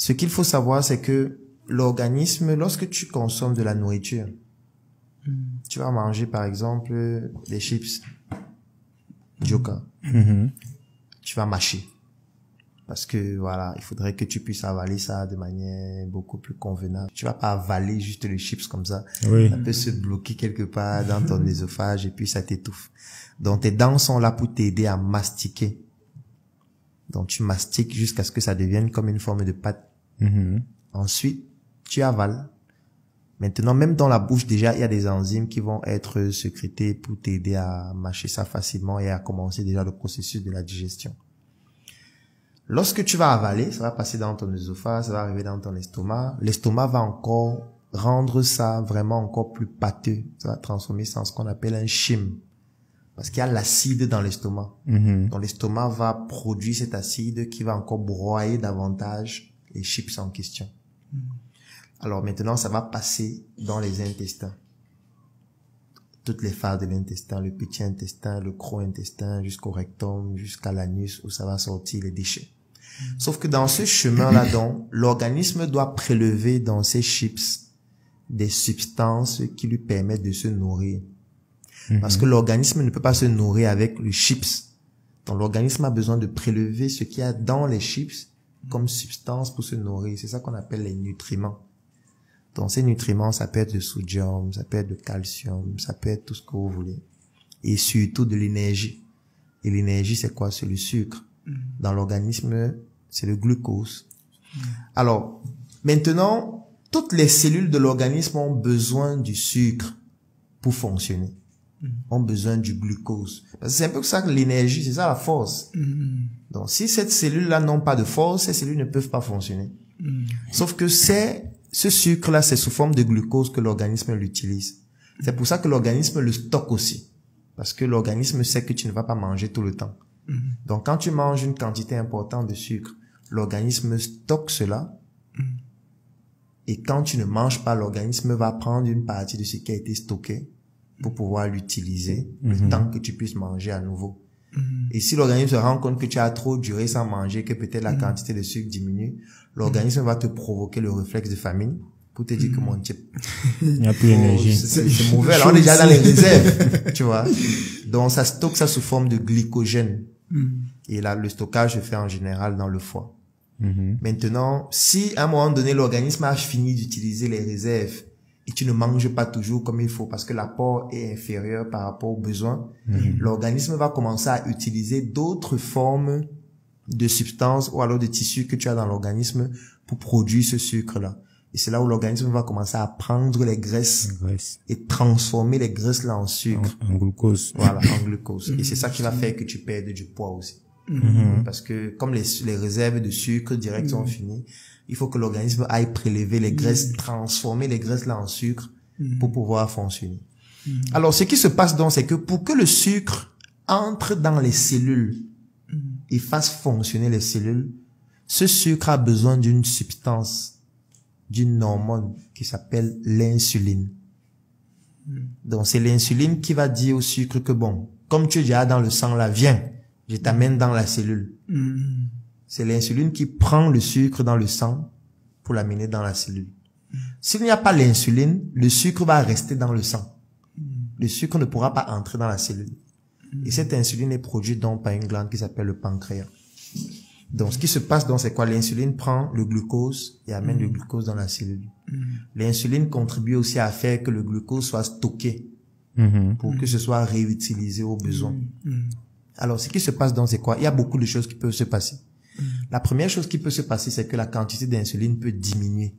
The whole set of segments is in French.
Ce qu'il faut savoir, c'est que l'organisme, lorsque tu consommes de la nourriture, tu vas manger par exemple des chips, Joker. Tu vas mâcher. Parce que voilà, il faudrait que tu puisses avaler ça de manière beaucoup plus convenable. Tu vas pas avaler juste les chips comme ça. Oui. Ça peut se bloquer quelque part dans ton œsophage et puis ça t'étouffe. Donc tes dents sont là pour t'aider à mastiquer. Donc tu mastiques jusqu'à ce que ça devienne comme une forme de pâte. Ensuite, tu avales. Maintenant, même dans la bouche, déjà, il y a des enzymes qui vont être sécrétées pour t'aider à mâcher ça facilement et à commencer déjà le processus de la digestion. Lorsque tu vas avaler, ça va passer dans ton œsophage, ça va arriver dans ton estomac. L'estomac va encore rendre ça vraiment encore plus pâteux. Ça va transformer ça en ce qu'on appelle un chyme. Parce qu'il y a l'acide dans l'estomac. Donc l'estomac va produire cet acide qui va encore broyer davantage les chips en question. Alors maintenant, ça va passer dans les intestins. Toutes les phases de l'intestin, le petit intestin, le gros intestin, jusqu'au rectum, jusqu'à l'anus où ça va sortir les déchets. Sauf que dans ce chemin-là, donc, l'organisme doit prélever dans ces chips des substances qui lui permettent de se nourrir. Parce que l'organisme ne peut pas se nourrir avec les chips. Donc l'organisme a besoin de prélever ce qu'il y a dans les chips comme substance pour se nourrir. C'est ça qu'on appelle les nutriments. Donc ces nutriments, ça peut être le sodium, ça peut être le calcium, ça peut être tout ce que vous voulez. Et surtout de l'énergie. Et l'énergie, c'est quoi? C'est le sucre. Dans l'organisme, c'est le glucose. Alors, maintenant, toutes les cellules de l'organisme ont besoin du sucre pour fonctionner. Ont besoin du glucose. Parce que c'est un peu ça que l'énergie, c'est ça la force. Donc, si cette cellule-là n'ont pas de force, ces cellules ne peuvent pas fonctionner. Sauf que ce sucre-là, c'est sous forme de glucose que l'organisme l'utilise. C'est pour ça que l'organisme le stocke aussi. Parce que l'organisme sait que tu ne vas pas manger tout le temps. Donc, quand tu manges une quantité importante de sucre, l'organisme stocke cela. Et quand tu ne manges pas, l'organisme va prendre une partie de ce qui a été stocké pour pouvoir l'utiliser le temps que tu puisses manger à nouveau. Et si l'organisme se rend compte que tu as trop duré sans manger, que peut-être la quantité de sucre diminue, l'organisme va te provoquer le réflexe de famine pour te dire que mon type, il n'y a plus d'énergie. C'est mauvais. Alors, on est déjà dans les réserves, tu vois. Donc, ça stocke ça sous forme de glycogène. Et là, le stockage se fait en général dans le foie. Maintenant, si à un moment donné, l'organisme a fini d'utiliser les réserves et tu ne manges pas toujours comme il faut parce que l'apport est inférieur par rapport aux besoins, l'organisme va commencer à utiliser d'autres formes de substances ou alors de tissus que tu as dans l'organisme pour produire ce sucre-là. Et c'est là où l'organisme va commencer à prendre les graisses et transformer les graisses là en sucre. En glucose. Voilà, en glucose. Et c'est ça qui va faire que tu perdes du poids aussi. Parce que comme les réserves de sucre direct sont finies, il faut que l'organisme aille prélever les graisses, transformer les graisses là en sucre pour pouvoir fonctionner. Alors, ce qui se passe donc, c'est que pour que le sucre entre dans les cellules et fasse fonctionner les cellules, ce sucre a besoin d'une substance, d'une hormone qui s'appelle l'insuline. Donc, c'est l'insuline qui va dire au sucre que bon, comme tu es déjà dans le sang là, viens, je t'amène dans la cellule. C'est l'insuline qui prend le sucre dans le sang pour l'amener dans la cellule. S'il n'y a pas l'insuline, le sucre va rester dans le sang. Le sucre ne pourra pas entrer dans la cellule. Et cette insuline est produite donc par une glande qui s'appelle le pancréas. Donc, ce qui se passe donc, c'est quoi? L'insuline prend le glucose et amène le glucose dans la cellule. L'insuline contribue aussi à faire que le glucose soit stocké pour que ce soit réutilisé au besoin. Alors, ce qui se passe donc, c'est quoi? Il y a beaucoup de choses qui peuvent se passer. La première chose qui peut se passer, c'est que la quantité d'insuline peut diminuer.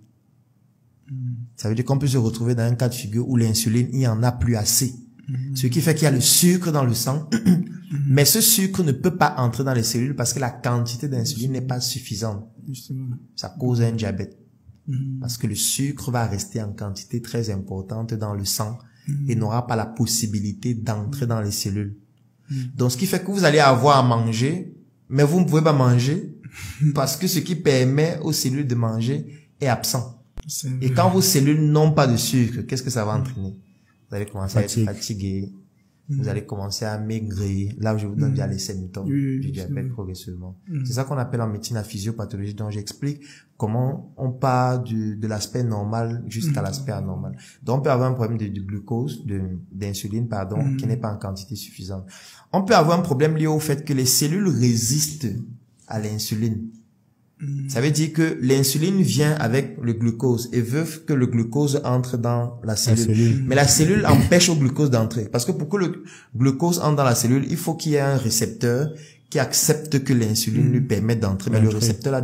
Ça veut dire qu'on peut se retrouver dans un cas de figure où l'insuline, il n'y en a plus assez. Ce qui fait qu'il y a le sucre dans le sang, mais ce sucre ne peut pas entrer dans les cellules parce que la quantité d'insuline n'est pas suffisante. Ça cause un diabète. Parce que le sucre va rester en quantité très importante dans le sang et n'aura pas la possibilité d'entrer dans les cellules. Donc, ce qui fait que vous allez avoir à manger, mais vous ne pouvez pas manger parce que ce qui permet aux cellules de manger est absent. Et quand vos cellules n'ont pas de sucre, qu'est-ce que ça va entraîner? Vous allez commencer à être fatigué, vous allez commencer à maigrir. Là, je vous donne déjà les symptômes du diabète progressivement. C'est ça qu'on appelle en médecine la physiopathologie, dont j'explique comment on part de l'aspect normal jusqu'à l'aspect anormal. Donc, on peut avoir un problème de glucose, d'insuline, pardon, qui n'est pas en quantité suffisante. On peut avoir un problème lié au fait que les cellules résistent à l'insuline. Ça veut dire que l'insuline vient avec le glucose et veut que le glucose entre dans la cellule. Mais la cellule empêche au glucose d'entrer. Parce que pour que le glucose entre dans la cellule, il faut qu'il y ait un récepteur qui accepte que l'insuline lui permette d'entrer. Mais le récepteur là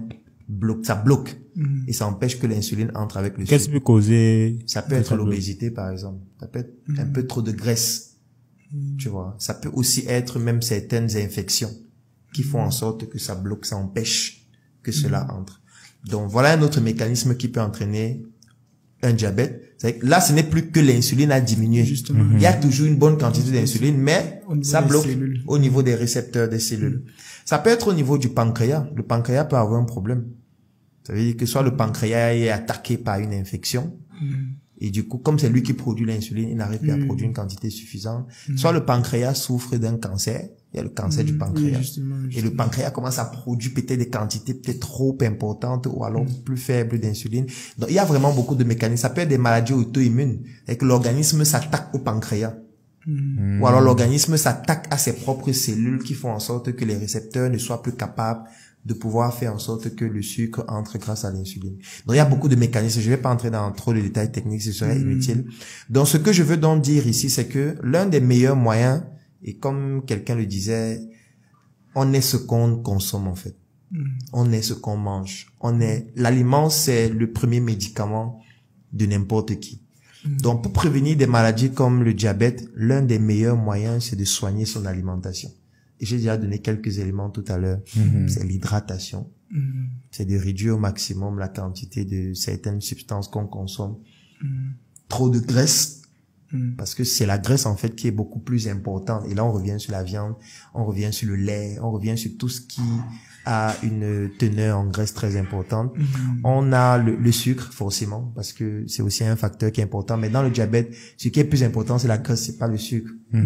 ça bloque. Et ça empêche que l'insuline entre avec le sucre. Qu'est-ce qui peut causer? Ça peut être l'obésité, par exemple. Ça peut être un peu trop de graisse. Tu vois. Ça peut aussi être même certaines infections qui font en sorte que ça bloque, ça empêche que cela entre. Donc, voilà un autre mécanisme qui peut entraîner un diabète. Là, ce n'est plus que l'insuline a diminué. Justement. Il y a toujours une bonne quantité d'insuline, mais ça bloque au niveau des récepteurs des cellules. Ça peut être au niveau du pancréas. Le pancréas peut avoir un problème. Ça veut dire que soit le pancréas est attaqué par une infection, et du coup, comme c'est lui qui produit l'insuline, il n'arrive plus à produire une quantité suffisante. Soit le pancréas souffre d'un cancer. Il y a le cancer du pancréas. Justement. Et le pancréas commence à produire peut-être des quantités peut-être trop importantes ou alors plus faibles d'insuline. Donc, il y a vraiment beaucoup de mécanismes. Ça peut être des maladies auto-immunes. Et que l'organisme s'attaque au pancréas. Ou alors l'organisme s'attaque à ses propres cellules qui font en sorte que les récepteurs ne soient plus capables de pouvoir faire en sorte que le sucre entre grâce à l'insuline. Donc, il y a beaucoup de mécanismes. Je vais pas entrer dans trop de détails techniques, ce serait inutile. Donc, ce que je veux donc dire ici, c'est que l'un des meilleurs moyens, et comme quelqu'un le disait, on est ce qu'on consomme en fait. On est ce qu'on mange. L'aliment, c'est le premier médicament de n'importe qui. Donc, pour prévenir des maladies comme le diabète, l'un des meilleurs moyens, c'est de soigner son alimentation. Et j'ai déjà donné quelques éléments tout à l'heure. C'est l'hydratation. C'est de réduire au maximum la quantité de certaines substances qu'on consomme. Trop de graisse. Parce que c'est la graisse, en fait, qui est beaucoup plus importante. Et là, on revient sur la viande, on revient sur le lait, on revient sur tout ce qui a une teneur en graisse très importante. On a le sucre, forcément, parce que c'est aussi un facteur qui est important. Mais dans le diabète, ce qui est plus important, c'est la graisse, c'est pas le sucre.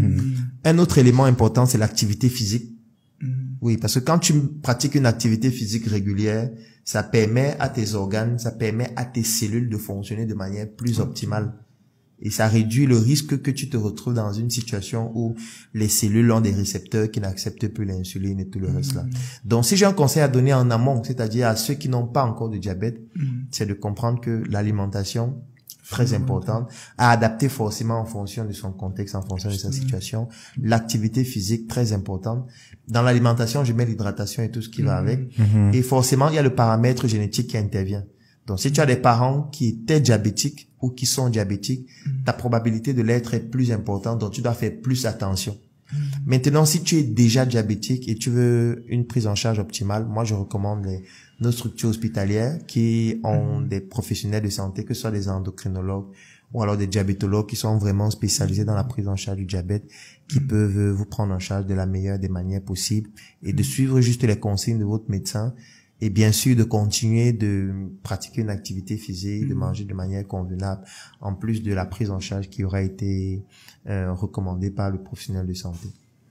Un autre élément important, c'est l'activité physique. Oui, parce que quand tu pratiques une activité physique régulière, ça permet à tes organes, ça permet à tes cellules de fonctionner de manière plus optimale. Et ça réduit le risque que tu te retrouves dans une situation où les cellules ont des récepteurs qui n'acceptent plus l'insuline et tout le reste là. Donc, si j'ai un conseil à donner en amont, c'est-à-dire à ceux qui n'ont pas encore de diabète, c'est de comprendre que l'alimentation, très importante, à adapter forcément en fonction de son contexte, en fonction de sa situation. L'activité physique, très importante. Dans l'alimentation, je mets l'hydratation et tout ce qui va avec. Et forcément, il y a le paramètre génétique qui intervient. Donc, si tu as des parents qui étaient diabétiques ou qui sont diabétiques, ta probabilité de l'être est plus importante, donc tu dois faire plus attention. Maintenant, si tu es déjà diabétique et tu veux une prise en charge optimale, moi, je recommande nos structures hospitalières qui ont des professionnels de santé, que ce soit des endocrinologues ou alors des diabétologues qui sont vraiment spécialisés dans la prise en charge du diabète, qui peuvent vous prendre en charge de la meilleure des manières possibles et de suivre juste les consignes de votre médecin. Et bien sûr, de continuer de pratiquer une activité physique, de manger de manière convenable, en plus de la prise en charge qui aura été recommandée par le professionnel de santé.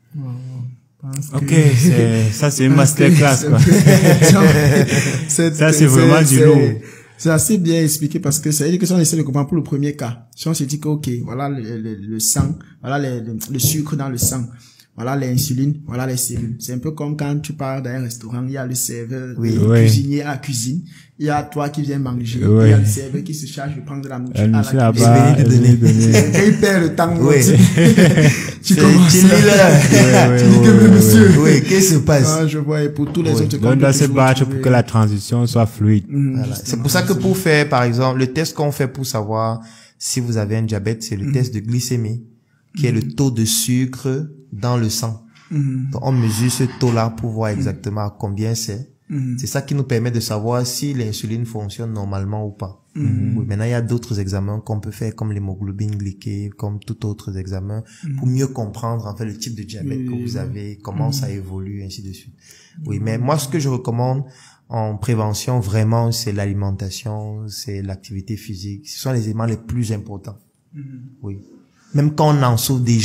Ok, ça c'est une masterclass, quoi. Ça c'est vraiment du lourd. C'est assez bien expliqué parce que c'est une question qu'on essaie de comprendre pour le premier cas. Si on se dit que, ok, voilà le sang, voilà le sucre dans le sang. Voilà l'insuline, voilà les cellules. C'est un peu comme quand tu pars dans un restaurant, il y a le serveur, le cuisinier à la cuisine, il y a toi qui viens manger, il y a le serveur qui se charge de prendre de la nourriture à la cuisine. Il perd le temps. Tu commences. Tu dis que monsieur. Oui, qu'est-ce qui se passe? Ah, je vois, et pour tous les autres. On doit se battre pour que la transition soit fluide. Voilà. C'est pour ça que pour faire, par exemple, le test qu'on fait pour savoir si vous avez un diabète, c'est le test de glycémie, qui est le taux de sucre dans le sang. Donc, on mesure ce taux-là pour voir exactement combien c'est. C'est ça qui nous permet de savoir si l'insuline fonctionne normalement ou pas. Oui, maintenant, il y a d'autres examens qu'on peut faire, comme l'hémoglobine glyquée, comme tout autre examen, pour mieux comprendre, en fait, le type de diabète que vous avez, comment ça évolue, ainsi de suite. Oui, mais moi, ce que je recommande en prévention, vraiment, c'est l'alimentation, c'est l'activité physique. Ce sont les éléments les plus importants. Oui. Même quand on en souffre déjà,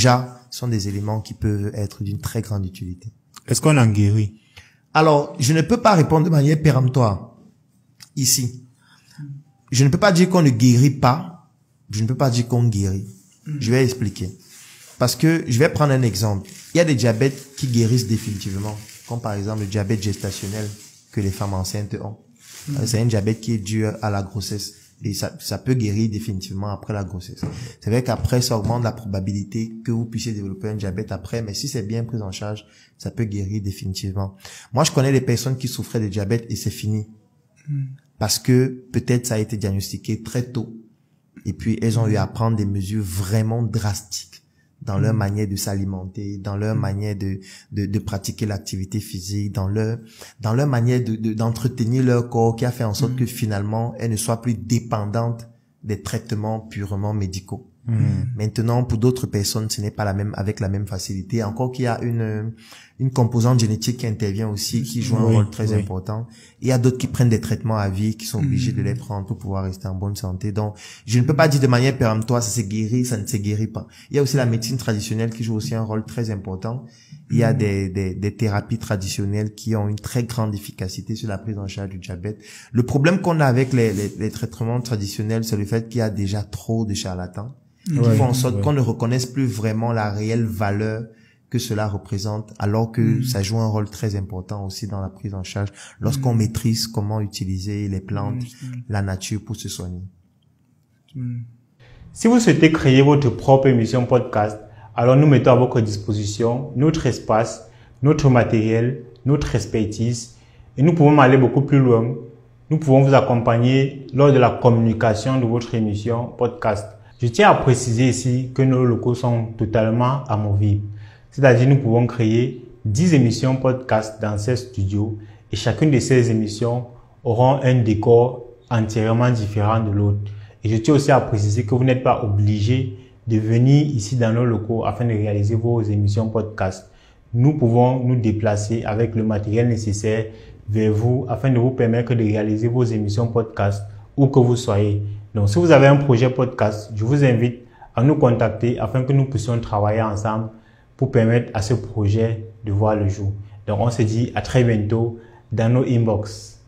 sont des éléments qui peuvent être d'une très grande utilité. Est-ce qu'on en guérit? Alors, je ne peux pas répondre de manière péremptoire ici. Je ne peux pas dire qu'on ne guérit pas. Je ne peux pas dire qu'on guérit. Je vais expliquer. Parce que je vais prendre un exemple. Il y a des diabètes qui guérissent définitivement, comme par exemple le diabète gestationnel que les femmes enceintes ont. C'est un diabète qui est dû à la grossesse. Et ça peut guérir définitivement après la grossesse. C'est vrai qu'après, ça augmente la probabilité que vous puissiez développer un diabète après, mais si c'est bien pris en charge, ça peut guérir définitivement. Moi, je connais des personnes qui souffraient de diabète et c'est fini. Parce que peut-être ça a été diagnostiqué très tôt. Et puis, elles ont eu à prendre des mesures vraiment drastiques dans leur manière de s'alimenter, dans leur manière de pratiquer l'activité physique, dans leur manière d'entretenir leur corps, qui a fait en sorte que finalement, elles ne soient plus dépendantes des traitements purement médicaux. Maintenant, pour d'autres personnes, ce n'est pas avec la même facilité. Encore qu'il y a une composante génétique qui intervient aussi, qui joue un rôle très important. Il y a d'autres qui prennent des traitements à vie, qui sont obligés de les prendre pour pouvoir rester en bonne santé. Donc, je ne peux pas dire de manière péremptoire, ça s'est guéri, ça ne s'est guéri pas. Il y a aussi la médecine traditionnelle qui joue aussi un rôle très important. Il y a des thérapies traditionnelles qui ont une très grande efficacité sur la prise en charge du diabète. Le problème qu'on a avec les traitements traditionnels, c'est le fait qu'il y a déjà trop de charlatans. Qui font en sorte qu'on ne reconnaisse plus vraiment la réelle valeur que cela représente, alors que ça joue un rôle très important aussi dans la prise en charge lorsqu'on maîtrise comment utiliser les plantes, la nature pour se soigner. Si vous souhaitez créer votre propre émission podcast, alors nous mettons à votre disposition notre espace, notre matériel, notre expertise, et nous pouvons aller beaucoup plus loin. Nous pouvons vous accompagner lors de la communication de votre émission podcast. Je tiens à préciser ici que nos locaux sont totalement amovibles. C'est-à-dire nous pouvons créer 10 émissions podcast dans ces studios et chacune de ces émissions auront un décor entièrement différent de l'autre. Et je tiens aussi à préciser que vous n'êtes pas obligé de venir ici dans nos locaux afin de réaliser vos émissions podcast. Nous pouvons nous déplacer avec le matériel nécessaire vers vous afin de vous permettre de réaliser vos émissions podcast où que vous soyez. Donc, si vous avez un projet podcast, je vous invite à nous contacter afin que nous puissions travailler ensemble pour permettre à ce projet de voir le jour. Donc, on se dit à très bientôt dans nos inbox.